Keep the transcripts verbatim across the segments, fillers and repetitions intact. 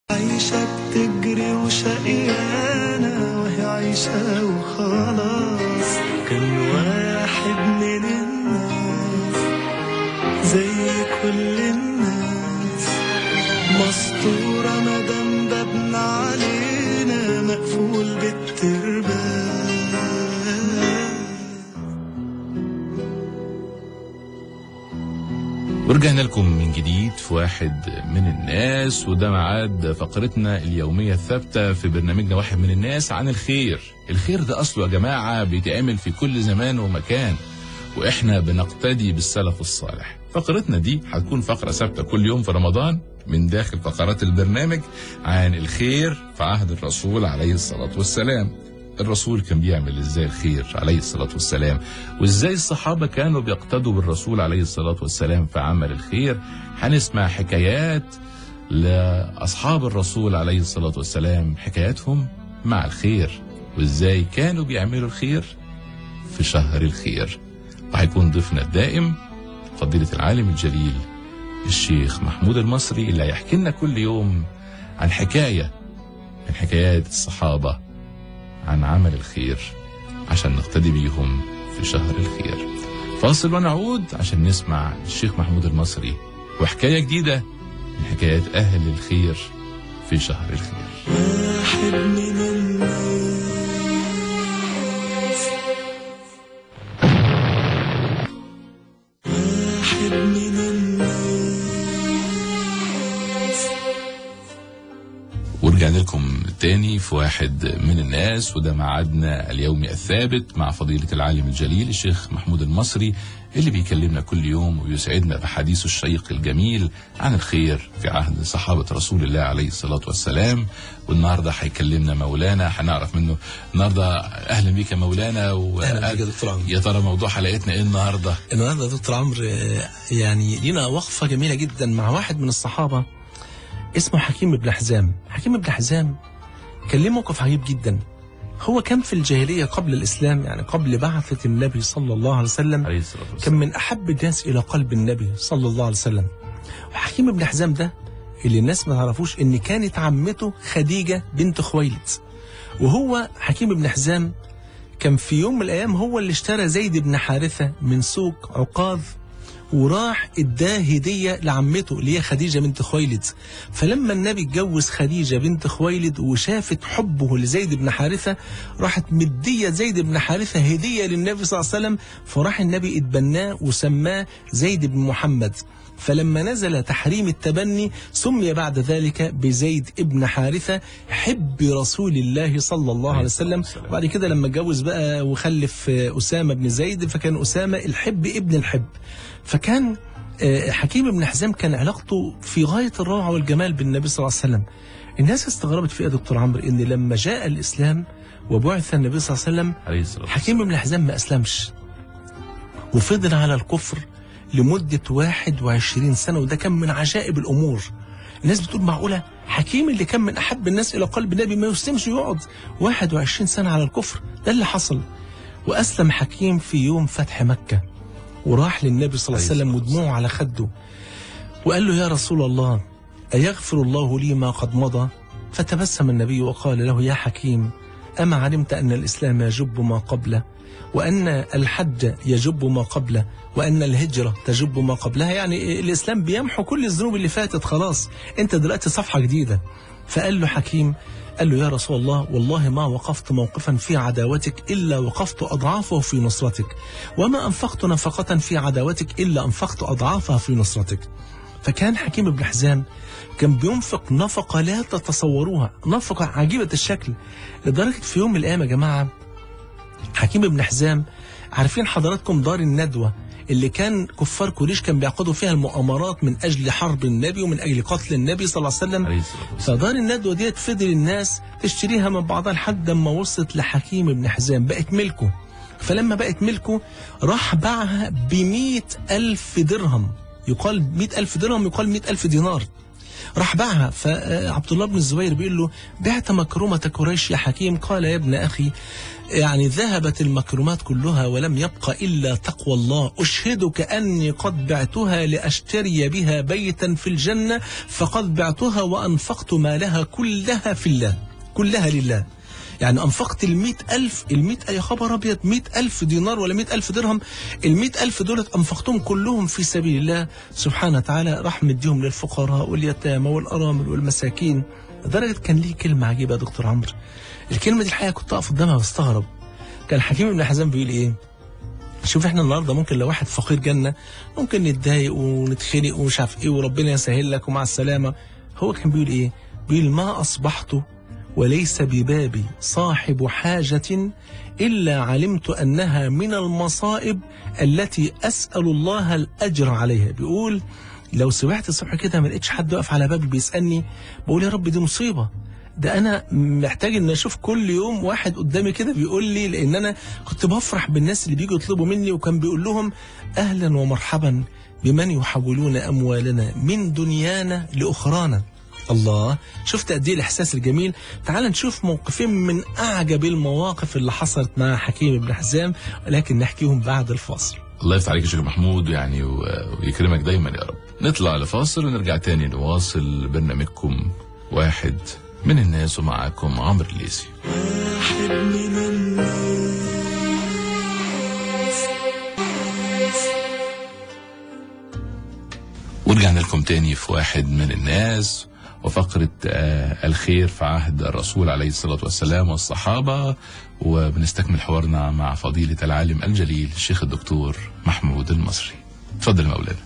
عايشة بتجري وشقيانة وهي عايشة وخلاص. كان واحد من الناس زي كل الناس، مسطورة مدام بابنا علينا مقفول بالتربان. ورجعنا لكم من جديد في واحد من الناس، وده ميعاد فقرتنا اليومية الثابتة في برنامجنا واحد من الناس عن الخير. الخير ده أصله يا جماعة بيتعمل في كل زمان ومكان، وإحنا بنقتدي بالسلف الصالح. فقرتنا دي هتكون فقرة ثابتة كل يوم في رمضان من داخل فقرات البرنامج عن الخير في عهد الرسول عليه الصلاة والسلام. الرسول كان بيعمل ازاي الخير عليه الصلاة والسلام، وازاي الصحابة كانوا بيقتدوا بالرسول عليه الصلاة والسلام في عمل الخير. هنسمع حكايات لأصحاب الرسول عليه الصلاة والسلام، حكاياتهم مع الخير وازاي كانوا بيعملوا الخير في شهر الخير. وهيكون ضيفنا الدائم فضيلة العالم الجليل الشيخ محمود المصري، اللي هيحكي لنا كل يوم عن حكاية من حكايات الصحابة عن عمل الخير عشان نقتدي بيهم في شهر الخير. فاصل ونعود عشان نسمع الشيخ محمود المصري وحكاية جديدة من حكايات أهل الخير في شهر الخير. واحد من الناس واحد من الناس ورجعنا لكم تاني في واحد من الناس، وده ميعادنا اليومي الثابت مع فضيلة العالم الجليل الشيخ محمود المصري، اللي بيكلمنا كل يوم ويسعدنا بحديثه الشيق الجميل عن الخير في عهد صحابة رسول الله عليه الصلاة والسلام. والنهارده هيكلمنا مولانا، هنعرف منه النهارده. اهلا بيك يا مولانا. و... اهلا بيك يا دكتور عمرو. يا ترى موضوع حلقتنا ايه النهارده؟ النهارده يا دكتور عمرو يعني لينا وقفة جميلة جدا مع واحد من الصحابة اسمه حكيم بن حزام. حكيم بن حزام كان ليه موقف عجيب جدا. هو كان في الجاهلية قبل الإسلام، يعني قبل بعثة النبي صلى الله عليه وسلم، عليه الصلاة والسلام. كان من أحب الناس إلى قلب النبي صلى الله عليه وسلم. وحكيم بن حزام ده اللي الناس ما تعرفوش إن كانت عمته خديجة بنت خويلد. وهو حكيم بن حزام كان في يوم من الأيام هو اللي اشترى زيد بن حارثة من سوق عكاظ، وراح اداه هدية لعمته اللي هي خديجة بنت خويلد. فلما النبي اتجوز خديجة بنت خويلد وشافت حبه لزيد بن حارثة، راحت مدية زيد بن حارثة هدية للنبي صلى الله عليه وسلم، فراح النبي اتبناه وسماه زيد بن محمد. فلما نزل تحريم التبني سمي بعد ذلك بزيد ابن حارثة حب رسول الله صلى الله عليه وسلم. وبعد كده لما اتجوز بقى وخلف أسامة بن زيد فكان أسامة الحب ابن الحب. فكان حكيم بن حزام كان علاقته في غاية الروعة والجمال بالنبي صلى الله عليه وسلم. الناس استغربت فيه يا دكتور عمرو ان لما جاء الإسلام وبعث النبي صلى الله عليه وسلم حكيم بن حزام ما أسلمش وفضل على الكفر لمدة واحد وعشرين سنة، وده كان من عجائب الأمور. الناس بتقول معقولة حكيم اللي كان من أحب الناس إلى قلب النبي ما يسلمش ويقعد واحد وعشرين سنة على الكفر؟ ده اللي حصل. وأسلم حكيم في يوم فتح مكة، وراح للنبي صلى الله عليه وسلم ودموعه على خده وقال له يا رسول الله أيغفر الله لي ما قد مضى؟ فتبسم النبي وقال له يا حكيم أما علمت أن الإسلام يجب ما قبله، وأن الحج يجب ما قبله، وأن الهجرة تجب ما قبلها؟ يعني الإسلام بيمحو كل الذنوب اللي فاتت، خلاص أنت دلوقتي صفحة جديدة. فقال له حكيم، قال له يا رسول الله والله ما وقفت موقفا في عداوتك إلا وقفت أضعافه في نصرتك، وما أنفقت نفقة في عداوتك إلا أنفقت أضعافها في نصرتك. فكان حكيم بن حزام كان بينفق نفقة لا تتصوروها، نفقة عجيبة الشكل، لدرجة في يوم من الأيام يا جماعة حكيم بن حزام، عارفين حضراتكم دار الندوة اللي كان كفار قريش كان بيعقدوا فيها المؤامرات من أجل حرب النبي ومن أجل قتل النبي صلى الله عليه وسلم؟ فدار الندوة ديت فضل الناس تشتريها من بعضها لحد ما وصلت لحكيم بن حزام بقت ملكه. فلما بقت ملكه راح باعها بمئة ألف درهم، يقال مئة ألف درهم يقال مئة ألف دينار. راح باعها. فعبد الله بن الزبير بيقول له بعت مكرمة قريش يا حكيم؟ قال يا ابن أخي يعني ذهبت المكرمات كلها ولم يبق إلا تقوى الله، أشهدك أني قد بعتها لأشتري بها بيتا في الجنة، فقد بعتها وأنفقت مالها كلها في الله، كلها لله. يعني أنفقت المئة ألف، المئة يا خبر أبيض، مئة ألف دينار ولا مئة ألف درهم، المئة ألف دولت أنفقتهم كلهم في سبيل الله سبحانه وتعالى، راح مديهم للفقراء واليتامى والأرامل والمساكين. لدرجة كان ليه كلمة عجيبة يا دكتور عمرو، الكلمة دي الحقيقة كنت أقف قدامها واستغرب. كان حكيم بن حزام بيقول إيه؟ شوف احنا النهارده ممكن لو واحد فقير جنة ممكن نتضايق ونتخنق ومش عارف ايه وربنا يسهل لك ومع السلامة. هو كان بيقول ايه؟ بيقول ما أصبحت وليس ببابي صاحب حاجة إلا علمت أنها من المصائب التي أسأل الله الأجر عليها. بيقول لو سمعت الصبح كده ما لقيتش حد واقف على بابي بيسألني، بقول يا رب دي مصيبة، ده أنا محتاج إن أشوف كل يوم واحد قدامي كده بيقول لي، لأن أنا كنت بفرح بالناس اللي بيجوا يطلبوا مني، وكان بيقول لهم أهلا ومرحبا بمن يحولون أموالنا من دنيانا لأخرانا. الله، شفت قد ايه الاحساس الجميل. تعال نشوف موقفين من اعجب المواقف اللي حصلت مع حكيم بن حزام، ولكن نحكيهم بعد الفاصل. الله يفتح عليك يا شيخ محمود يعني ويكرمك دايما يا رب. نطلع لفاصل ونرجع تاني نواصل برنامجكم واحد من الناس، ومعاكم عمرو الليثي. واحد من الناس. ورجعنا لكم تاني في واحد من الناس، وفقرة آه الخير في عهد الرسول عليه الصلاة والسلام والصحابة، وبنستكمل حوارنا مع فضيلة العالم الجليل الشيخ الدكتور محمود المصري. اتفضل يا مولانا.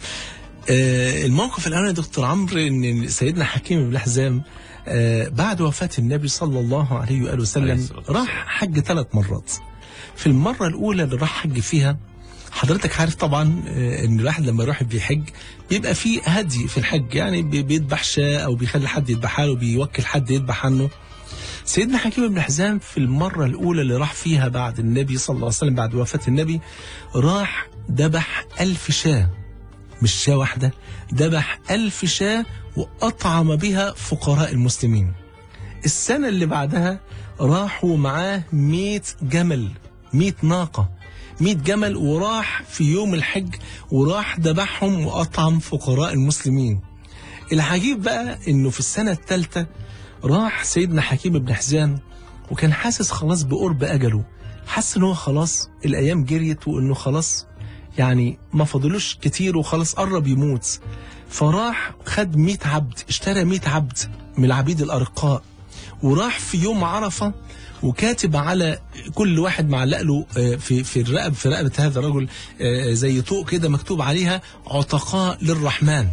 آه الموقف الأول يا دكتور عمرو إن سيدنا حكيم بن حزام آه بعد وفاة النبي صلى الله عليه وآله وسلم راح حج ثلاث مرات. في المرة الأولى اللي راح حج فيها، حضرتك عارف طبعا ان الواحد لما يروح بيحج بيبقى فيه هدي في الحج، يعني بيذبح شاة او بيخلي حد يذبحها له، بيوكل حد يذبح عنه. سيدنا حكيم بن حزام في المرة الأولى اللي راح فيها بعد النبي صلى الله عليه وسلم، بعد وفاة النبي، راح ذبح ألف شاة، مش شاة واحدة، ذبح ألف شاة وأطعم بها فقراء المسلمين. السنة اللي بعدها راحوا معاه مئة جمل، مئة ناقة، مئة جمل، وراح في يوم الحج وراح ذبحهم وأطعم فقراء المسلمين. العجيب بقى إنه في السنة الثالثة راح سيدنا حكيم بن حزام وكان حاسس خلاص بقرب أجله، حس إنه خلاص الأيام جريت وإنه خلاص يعني ما فضلوش كتير وخلاص قرب يموت. فراح خد مئة عبد، اشترى مئة عبد من العبيد الأرقاء، وراح في يوم عرفة وكاتب على كل واحد معلق له في في الرقب في رقبة هذا الرجل زي طوق كده مكتوب عليها عتقاء للرحمن.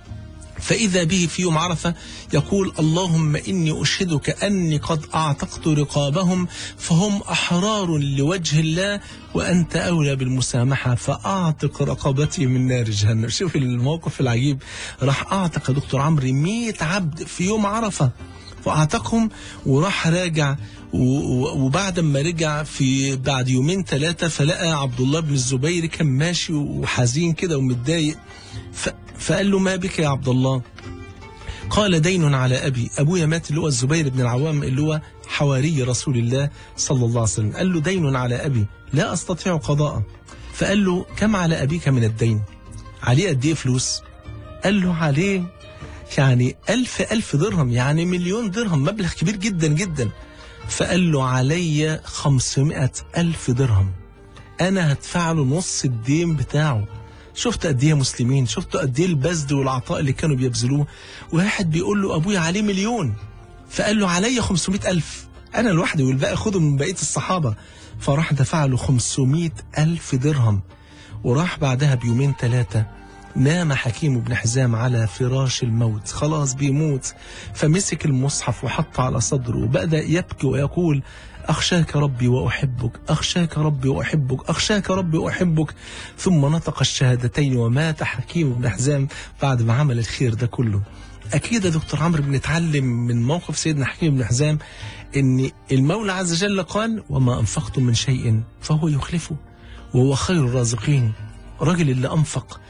فإذا به في يوم عرفة يقول اللهم إني أشهدك أني قد أعتقت رقابهم فهم أحرار لوجه الله وأنت أولى بالمسامحة فأعتق رقبتي من نار جهنم. شوف الموقف العجيب، راح أعتق دكتور عمرو مئة عبد في يوم عرفة فأعتقهم، وراح راجع، وبعد ما رجع في بعد يومين ثلاثة فلقى عبد الله بن الزبير كان ماشي وحزين كده ومتضايق، فقال له ما بك يا عبد الله؟ قال دين على أبي، أبويا مات اللي هو الزبير بن العوام اللي هو حواري رسول الله صلى الله عليه وسلم. قال له دين على أبي لا أستطيع قضاءه. فقال له كم على أبيك من الدين؟ عليه قد إيه فلوس؟ قال له عليه يعني ألف ألف درهم، يعني مليون درهم، مبلغ كبير جدا جدا. فقال له علي خمسمائة ألف درهم، أنا هدفع له نص الدين بتاعه. شفت قد ايه مسلمين، شفت قد ايه البذل والعطاء اللي كانوا بيبذلوه. واحد بيقول له ابويا عليه مليون، فقال له علي خمسمائة ألف، انا لوحدي والباقي خده من بقيه الصحابه. فراح دفع له خمسمائة ألف درهم. وراح بعدها بيومين ثلاثه نام حكيم بن حزام على فراش الموت، خلاص بيموت. فمسك المصحف وحط على صدره وبدأ يبكي ويقول أخشاك ربي وأحبك، أخشاك ربي وأحبك، أخشاك ربي وأحبك. ثم نطق الشهادتين ومات حكيم بن حزام بعد ما عمل الخير ده كله. أكيد يا دكتور عمرو بنتعلم من موقف سيدنا حكيم بن حزام إن المولى عز وجل قال وما أنفقتم من شيء فهو يخلفه وهو خير الرازقين. الراجل اللي أنفق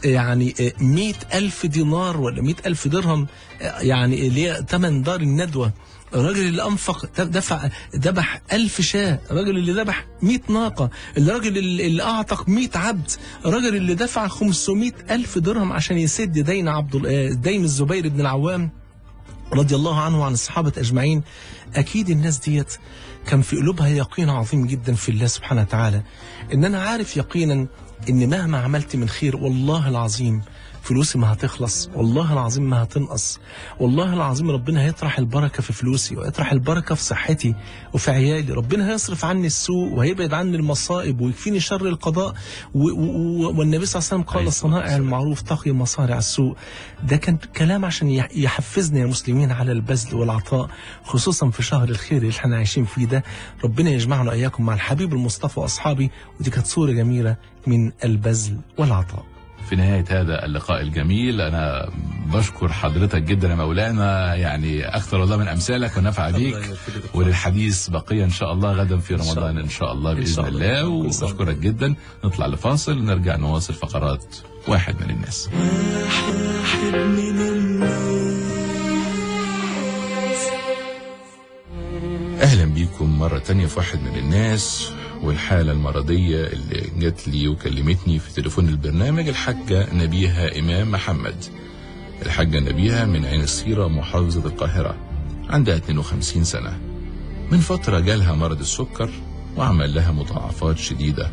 يعني مئة ألف دينار ولا مئة ألف درهم، يعني اللي هي ثمن دار الندوة. الراجل اللي أنفق دفع ذبح ألف شاة، الراجل اللي ذبح مئة ناقة، الراجل اللي أعتق مئة عبد، الراجل اللي دفع خمسمئة ألف درهم عشان يسد دين عبد دين الزبير بن العوام رضي الله عنه وعن الصحابة أجمعين. أكيد الناس ديت كان في قلوبها يقين عظيم جدا في الله سبحانه وتعالى، إن أنا عارف يقينا إن مهما عملت من خير والله العظيم فلوسي ما هتخلص، والله العظيم ما هتنقص، والله العظيم ربنا هيطرح البركة في فلوسي ويطرح البركة في صحتي وفي عيالي، ربنا هيصرف عني السوء وهيبعد عني المصائب ويكفيني شر القضاء. والنبي صلى الله عليه وسلم قال صنائع المعروف تقي مصارع السوء. ده كان كلام عشان يحفزنا يا مسلمين على البذل والعطاء، خصوصا في شهر الخير اللي احنا عايشين فيه ده. ربنا يجمعنا إياكم مع الحبيب المصطفى وأصحابي. ودي كانت صورة جميلة من البذل والعطاء. في نهاية هذا اللقاء الجميل أنا بشكر حضرتك جدا يا مولانا، يعني أكثر والله من أمثالك ونفع بيك، وللحديث بقية إن شاء الله غدا في رمضان إن شاء الله بإذن الله. وبشكرك جدا. نطلع لفاصل ونرجع نواصل فقرات واحد من الناس. واحد من الناس. أهلا بيكم مرة تانية في واحد من الناس. والحالة المرضية اللي جات لي وكلمتني في تليفون البرنامج الحاجة نبيهة إمام محمد. الحاجة نبيهة من عين السيرة محافظة القاهرة، عندها اثنين وخمسين سنة. من فترة جالها مرض السكر وعمل لها مضاعفات شديدة،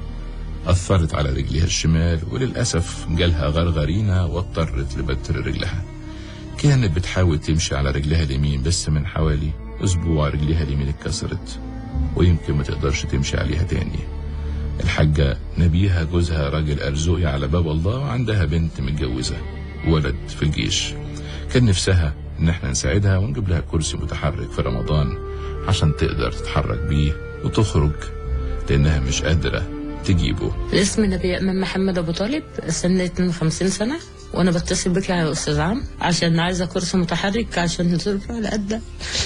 أثرت على رجلها الشمال، وللأسف جالها غرغرينة واضطرت لبتر رجلها. كانت بتحاول تمشي على رجلها اليمين، بس من حوالي أسبوع رجلها اليمين اتكسرت ويمكن ما تقدرش تمشي عليها تاني. الحاجة نبيهة جوزها راجل أرزقي على باب الله، وعندها بنت متجوزة ولد في الجيش. كان نفسها ان احنا نساعدها ونجيب لها كرسي متحرك في رمضان عشان تقدر تتحرك بيه وتخرج، لانها مش قادرة تجيبه. اسمي نبيهة إمام محمد أبو طالب، سني اثنين وخمسين سنة، وانا بتصل بك يا استاذ عم عشان عايزه كرسي متحرك عشان نصرف على قدها.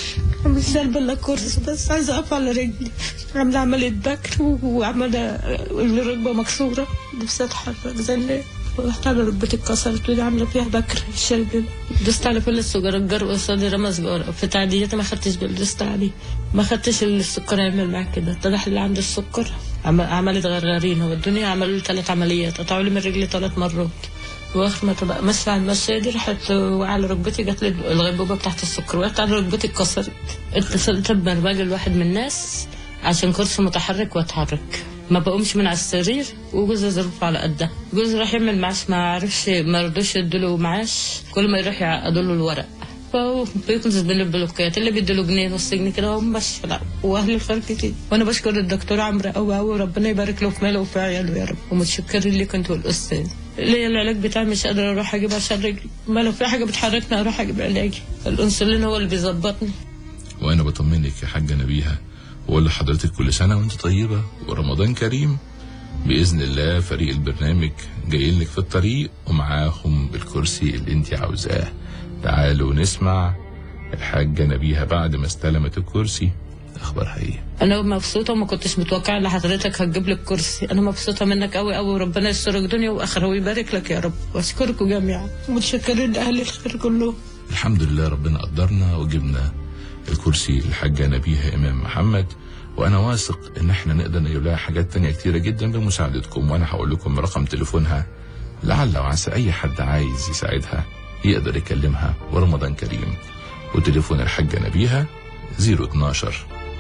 مش سالبه لك كرسي، بس عايزه اقف على رجلي. عامله عمليه بكر وعماله الركبه مكسوره، نفسي اتحرك زي اللي رحت على ركبتي اتكسرت ودي عامله فيها بكر الشلب. دست على كل السجاره، الجرء قصادي رمى سجاره في تعديلاتي ما خدتش بالي، دست عليه ما خدتش. السكر يعمل معاك كده. طلع اللي عنده السكر عملت غرغرينه والدنيا، عملوا لي ثلاث عمليات، قطعوا لي من رجلي ثلاث مرات. واخر ما تبقى ماشيه على المشايه دي راحت على ركبتي، جات لي الغيبوبه بتاعت السكر، وقعت على ركبتي اتكسرت. اتصلت ببرنامج واحد من الناس عشان كرسي متحرك واتحرك. ما بقومش من على السرير، وجوزي ظروف على قدها. جوزي راح يعمل معاش، ما عرفش، ما رضوش يدوا معاش، كل ما يروح يعقدوا له الورق. فهو بيكنز بين البلوكات اللي بيدوا جنيه نص جنيه كده، هم مش لا. واهل الخير كتير، وانا بشكر الدكتور عمرو قوي قوي، وربنا يبارك له في ماله وفي عياله يا رب. ومتشكرين ليك انتوا الاستاذ. ليا العلاج بتاعي مش قادره اروح اجيب عشان رجلي، ما لو في حاجه بتحركني اروح اجيب علاجي. الانسولين هو اللي بيظبطني. وانا بطمنك يا حاجه نبيهه، واقول لحضرتك كل سنه وانت طيبه ورمضان كريم. باذن الله فريق البرنامج جايين لك في الطريق ومعاهم بالكرسي اللي انت عاوزاه. تعالوا نسمع الحاجه نبيهه بعد ما استلمت الكرسي اخبارها ايه. انا مبسوطه وما كنتش متوقعه ان حضرتك هتجيب لي الكرسي. انا مبسوطه منك قوي قوي، وربنا يسترك دنيا واخره ويبارك لك يا رب. واشكركم جميعا ومتشكرين لاهل الخير كلهم. الحمد لله ربنا قدرنا وجبنا الكرسي للحاجه نبيهه امام محمد، وانا واثق ان احنا نقدر نجيب لها حاجات تانية كتيره جدا بمساعدتكم. وانا هقول لكم رقم تليفونها، لعل وعسى اي حد عايز يساعدها يقدر يكلمها. ورمضان كريم. وتليفون الحاجه نبيهه صفر اتناشر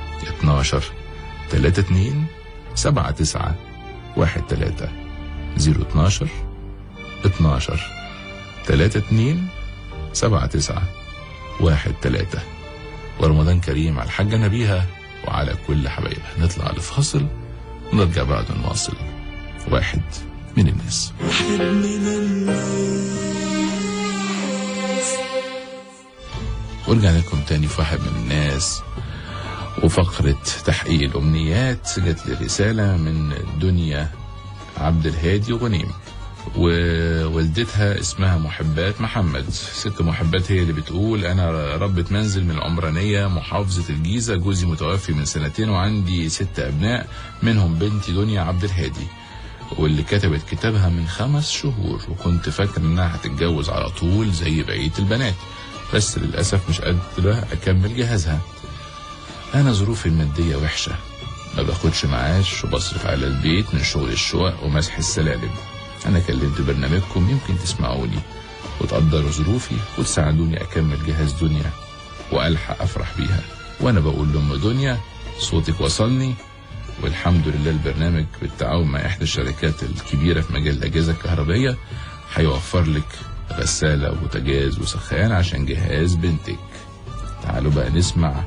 اتناشر تلاتة اتنين سبعة تسعة واحد تلاتة صفر اتناشر اتناشر تلاتة اتنين سبعة تسعة واحد تلاتة. ورمضان كريم على الحاجة نبيهة وعلى كل حبايبها. نطلع لفاصل ونرجع بعد نواصل واحد من الناس. واحد من الناس. ورجعنا لكم تاني في واحد من الناس وفقرة تحقيق الأمنيات. جات لي رسالة من دنيا عبد الهادي غنيم، ووالدتها اسمها محبات محمد. ست محبات هي اللي بتقول: أنا ربة منزل من العمرانية محافظة الجيزة، جوزي متوفي من سنتين وعندي ست أبناء منهم بنتي دنيا عبد الهادي. واللي كتبت كتابها من خمس شهور، وكنت فاكر انها هتتجوز على طول زي بقية البنات، بس للأسف مش قادرة أكمل جهازها. أنا ظروفي المادية وحشة، ما باخدش معاش وبصرف على البيت من شغل الشقق ومسح السلالم. أنا كلمت برنامجكم يمكن تسمعوني وتقدروا ظروفي وتساعدوني أكمل جهاز دنيا وألحق أفرح بيها. وأنا بقول لأم دنيا صوتك وصلني، والحمد لله البرنامج بالتعاون مع إحدى الشركات الكبيرة في مجال الأجهزة الكهربائية هيوفر لك غسالة وبوتاجاز وسخان عشان جهاز بنتك. تعالوا بقى نسمع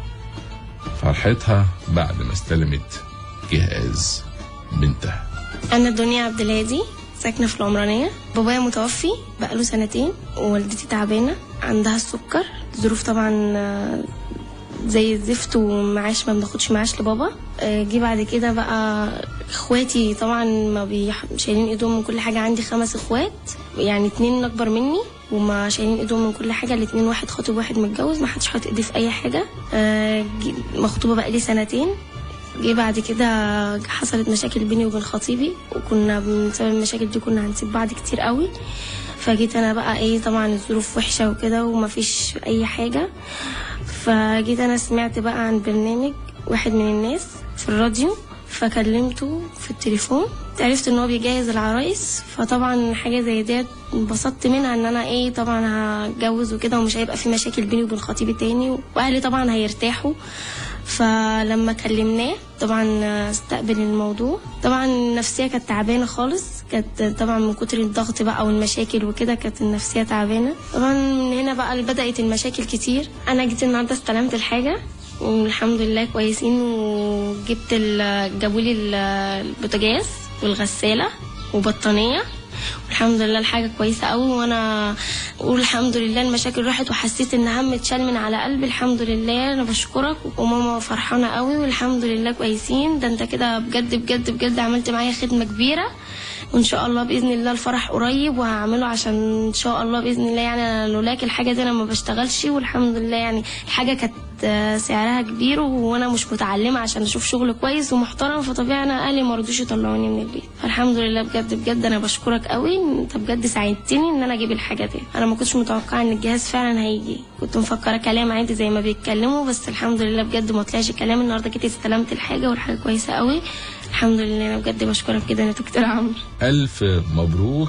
فرحتها بعد ما استلمت جهاز بنتها. أنا دنيا عبد الهادي، ساكنة في العمرانية. بابايا متوفي بقاله سنتين، ووالدتي تعبانة عندها السكر. ظروف طبعا زي الزفت، ومعاش ما بناخدش معاش لبابا. جه بعد كده بقى اخواتي طبعا ما بيح... شايلين ايدهم من كل حاجة. عندي خمس اخوات، يعني اتنين اكبر مني وما شايلين ايدهم من كل حاجة. الاتنين واحد خاطب واحد متجوز، ما حدش حاطط ايدي في اي حاجة. مخطوبة بقى لي سنتين. جه بعد كده حصلت مشاكل بيني وبين خطيبي، وكنا بسبب المشاكل دي كنا هنسيب بعض كتير قوي. فجيت انا بقى ايه، طبعا الظروف وحشة وكده ومفيش اي حاجة. فجيت انا سمعت بقى عن برنامج واحد من الناس في الراديو، فكلمته في التليفون. عرفت ان هو بيجهز العرايس، فطبعا حاجه زي ديت انبسطت منها ان انا ايه طبعا هتجوز وكده، ومش هيبقى في مشاكل بيني وبين خطيبي تاني، واهلي طبعا هيرتاحوا. فلما كلمناه طبعا استقبل الموضوع. طبعا النفسيه كانت تعبانه خالص، كانت طبعا من كتر الضغط بقى والمشاكل وكده كانت النفسيه تعبانه. طبعا من هنا بقى بدات المشاكل كتير. انا جيت النهارده استلمت الحاجه والحمد لله كويسين، وجبت جابوا لي البوتاجاز والغساله وبطانيه، والحمد لله الحاجه كويسه قوي. وانا اقول الحمد لله المشاكل راحت، وحسيت ان هم اتشال من على قلبي. الحمد لله، انا بشكرك، وماما فرحانه قوي والحمد لله كويسين. ده انت كده بجد بجد بجد عملت معايا خدمه كبيره، وان شاء الله باذن الله الفرح قريب وهعمله عشان ان شاء الله باذن الله. يعني انا لولاك الحاجه دي انا ما بشتغلش، والحمد لله يعني الحاجه كانت سعرها كبير، وانا مش متعلمه عشان اشوف شغل كويس ومحترم، فطبيعي انا اهلي ما رضوش يطلعوني من البيت. فالحمد لله بجد بجد انا بشكرك قوي، انت بجد ساعدتني ان انا اجيب الحاجه دي. انا ما كنتش متوقعه ان الجهاز فعلا هيجي، كنت مفكره كلام عادي زي ما بيتكلموا، بس الحمد لله بجد ما طلعش كلام. النهارده جيت استلمت الحاجه والحاجه كويسه قوي، الحمد لله. انا بجد بشكرك جدا يا دكتور عمرو. الف مبروك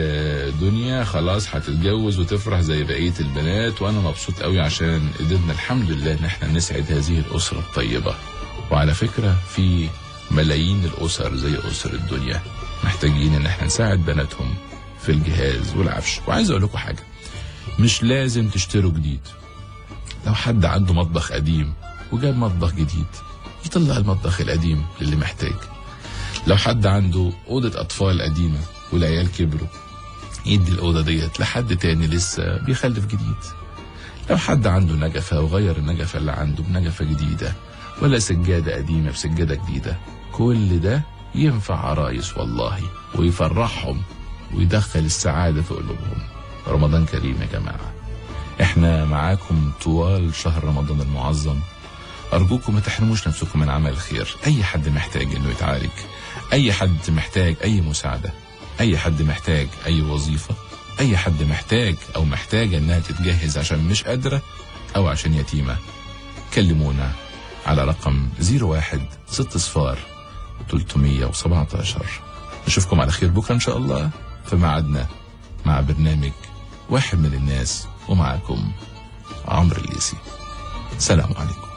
لدنيا، خلاص هتتجوز وتفرح زي بقيه البنات، وانا مبسوط قوي عشان قدرنا الحمد لله ان احنا نسعد هذه الاسره الطيبه. وعلى فكره في ملايين الاسر زي اسر الدنيا محتاجين ان احنا نساعد بناتهم في الجهاز والعفش. وعايز اقول لكم حاجه، مش لازم تشتروا جديد. لو حد عنده مطبخ قديم وجاب مطبخ جديد يطلع المطبخ القديم للي محتاج. لو حد عنده أوضة أطفال قديمة والعيال كبروا يدي الأوضة ديت لحد تاني لسه بيخلف جديد. لو حد عنده نجفة وغير النجفة اللي عنده بنجفة جديدة، ولا سجادة قديمة بسجادة جديدة، كل ده ينفع عرايس والله، ويفرحهم ويدخل السعادة في قلوبهم. رمضان كريم يا جماعة، احنا معاكم طوال شهر رمضان المعظم. أرجوكم ما تحرموش نفسكم من عمل الخير. أي حد محتاج إنه يتعالج، أي حد محتاج أي مساعدة، أي حد محتاج أي وظيفة، أي حد محتاج أو محتاجة إنها تتجهز عشان مش قادرة أو عشان يتيمة، كلمونا على رقم زيرو واحد ست صفار تلتمية وسبعتاشر. نشوفكم على خير بكرة إن شاء الله في ميعادنا مع برنامج واحد من الناس، ومعكم عمرو الليثي. سلام عليكم.